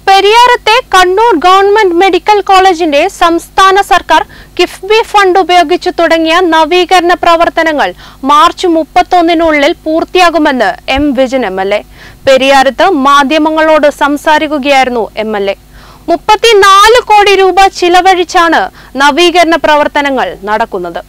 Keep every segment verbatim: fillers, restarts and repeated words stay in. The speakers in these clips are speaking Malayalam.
പെരിയാരത്തെ കണ്ണൂർ ഗവൺമെന്റ് മെഡിക്കൽ കോളേജിന്റെ സംസ്ഥാന സർക്കാർ കിഫ്ബി ഫണ്ട് ഉപയോഗിച്ച് തുടങ്ങിയ നവീകരണ പ്രവർത്തനങ്ങൾ മാർച്ച് മുപ്പത്തൊന്നിനുള്ളിൽ പൂർത്തിയാകുമെന്ന് M Vijin M L A. പെരിയാരത്ത് മാധ്യമങ്ങളോട് സംസാരിക്കുകയായിരുന്നു എം എൽ എ. മുപ്പത്തിനാല് കോടി രൂപ ചിലവഴിച്ചാണ് നവീകരണ പ്രവർത്തനങ്ങൾ നടക്കുന്നത്.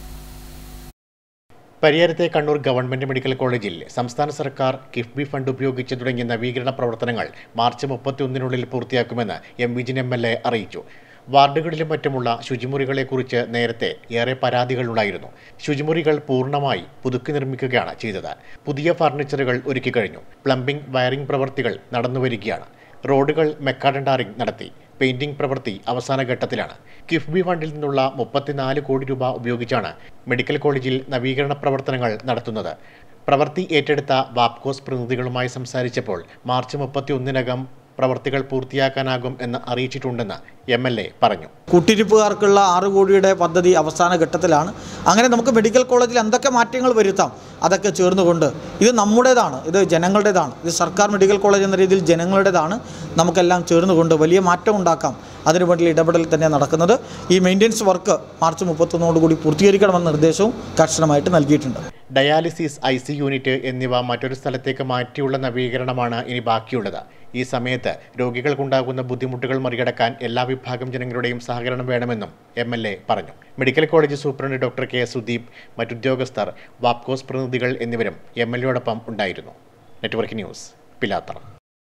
പെരിയാരത്തെ കണ്ണൂർ ഗവൺമെന്റ് മെഡിക്കൽ കോളേജിൽ സംസ്ഥാന സർക്കാർ കിഫ്ബി ഫണ്ട് ഉപയോഗിച്ച് തുടങ്ങിയ നവീകരണ പ്രവർത്തനങ്ങൾ മാർച്ച് മുപ്പത്തിയൊന്നിനുള്ളിൽ പൂർത്തിയാക്കുമെന്ന് M Vijin M L A അറിയിച്ചു. വാർഡുകളിലും മറ്റുമുള്ള ശുചിമുറികളെക്കുറിച്ച് നേരത്തെ ഏറെ പരാതികളുണ്ടായിരുന്നു. ശുചിമുറികൾ പൂർണ്ണമായി പുതുക്കി നിർമ്മിക്കുകയാണ് ചെയ്തത്. പുതിയ ഫർണിച്ചറുകൾ ഒരുക്കി കഴിഞ്ഞു. പ്ലംബിംഗ്, വയറിംഗ് പ്രവൃത്തികൾ നടന്നുവരികയാണ്. റോഡുകൾ മെക്കാഡൻ ടാറിംഗ് നടത്തി. പെയിന്റിംഗ് പ്രവൃത്തി അവസാന ഘട്ടത്തിലാണ്. കിഫ്ബി ഫണ്ടിൽ നിന്നുള്ള മുപ്പത്തിനാല് കോടി രൂപ ഉപയോഗിച്ചാണ് മെഡിക്കൽ കോളേജിൽ നവീകരണ പ്രവർത്തനങ്ങൾ നടത്തുന്നത്. പ്രവൃത്തി ഏറ്റെടുത്ത വാപ്കോസ് പ്രതിനിധികളുമായി സംസാരിച്ചപ്പോൾ മാർച്ച് മുപ്പത്തിയൊന്നിനകം പ്രവൃത്തികൾ പൂർത്തിയാക്കാനാകും എന്ന് അറിയിച്ചിട്ടുണ്ടെന്ന് എം എൽ എ പറഞ്ഞു. കൂട്ടിരിപ്പുകാർക്കുള്ള ആറ് കോടിയുടെ പദ്ധതി അവസാന ഘട്ടത്തിലാണ്. അങ്ങനെ നമുക്ക് മെഡിക്കൽ കോളേജിൽ എന്തൊക്കെ മാറ്റങ്ങൾ വരുത്താം അതൊക്കെ ചേർന്നുകൊണ്ട് ഇത് നമ്മുടേതാണ്, ഇത് ജനങ്ങളുടേതാണ്, ഇത് സർക്കാർ മെഡിക്കൽ കോളേജ് എന്ന രീതിയിൽ ജനങ്ങളുടേതാണ്. നമുക്കെല്ലാം ചേർന്നുകൊണ്ട് വലിയ മാറ്റം ഉണ്ടാക്കാം. അതിനുവേണ്ടി ഇടപെടൽ തന്നെ നടക്കുന്നത്. ഈ മെയിൻ്റെനൻസ് വർക്ക് മാർച്ച് മുപ്പത്തൊന്നോടുകൂടി പൂർത്തീകരിക്കണമെന്ന നിർദ്ദേശവും കർശനമായിട്ട് നൽകിയിട്ടുണ്ട്. ഡയാലിസിസ്, ഐ സി യൂണിറ്റ് എന്നിവ മറ്റൊരു സ്ഥലത്തേക്ക് മാറ്റിയുള്ള നവീകരണമാണ് ഇനി ബാക്കിയുള്ളത്. ഈ സമയത്ത് രോഗികൾക്കുണ്ടാകുന്ന ബുദ്ധിമുട്ടുകൾ മറികടക്കാൻ എല്ലാ വിഭാഗം ജനങ്ങളുടെയും സഹകരണം വേണമെന്നും എം എൽ എ പറഞ്ഞു. Medical college superintendent doctor K Sudeep, മറ്റുദ്യോഗസ്ഥർ, വാപ്കോസ് പ്രതിനിധികൾ എന്നിവരും എം എൽ എയോടൊപ്പം ഉണ്ടായിരുന്നു. Network news, Pilathara.